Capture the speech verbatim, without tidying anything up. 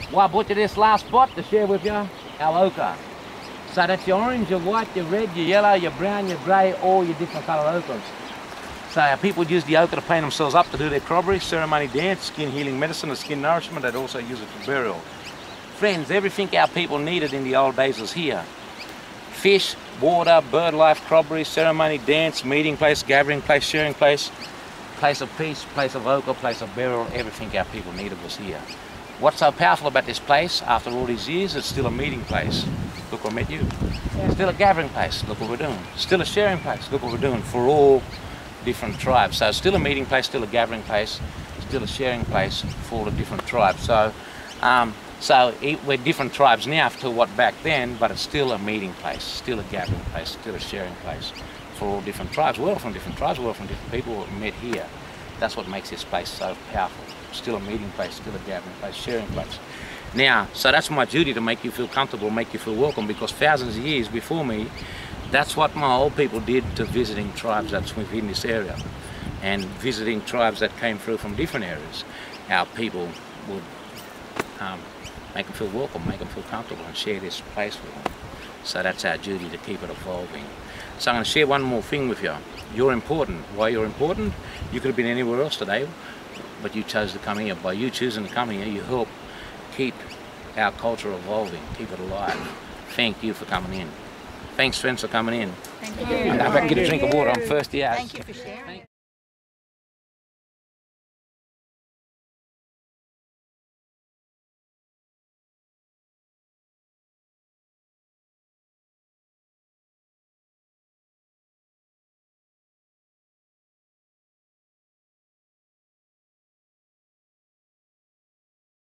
Well, I brought you this last spot to share with you, our ochre. So that's your orange, your white, your red, your yellow, your brown, your grey, all your different colour ochres. So our people use the ochre to paint themselves up to do their corroboree, ceremony dance, skin healing medicine, and skin nourishment. They'd also use it for burial. Friends, everything our people needed in the old days was here. Fish, water, bird life, corroboree, ceremony, dance, meeting place, gathering place, sharing place, place of peace, place of ochre, place of burial. Everything our people needed was here. What's so powerful about this place, after all these years, it's still a meeting place. Look, I met you. Still a gathering place. Look what we're doing. Still a sharing place. Look what we're doing for all different tribes. So it's still a meeting place, still a gathering place, still a sharing place for all the different tribes. So, um, so it, we're different tribes now to what back then, but it's still a meeting place, still a gathering place, still a sharing place for all different tribes. We're all from different tribes, we're all from different people who met here. That's what makes this place so powerful. Still a meeting place, still a gathering place, sharing place. Now, so that's my duty, to make you feel comfortable, make you feel welcome, because thousands of years before me, that's what my old people did to visiting tribes that's within this area, and visiting tribes that came through from different areas. Our people would um, make them feel welcome, make them feel comfortable, and share this place with them. So that's our duty, to keep it evolving. So I'm going to share one more thing with you. You're important. Why you're important? You could have been anywhere else today, but you chose to come here. By you choosing to come here, you help keep our culture evolving, keep it alive. Thank you for coming in. Thanks, friends, for coming in. Thank you. And if I can get a drink of water, I'm thirsty out. Thank you for sharing.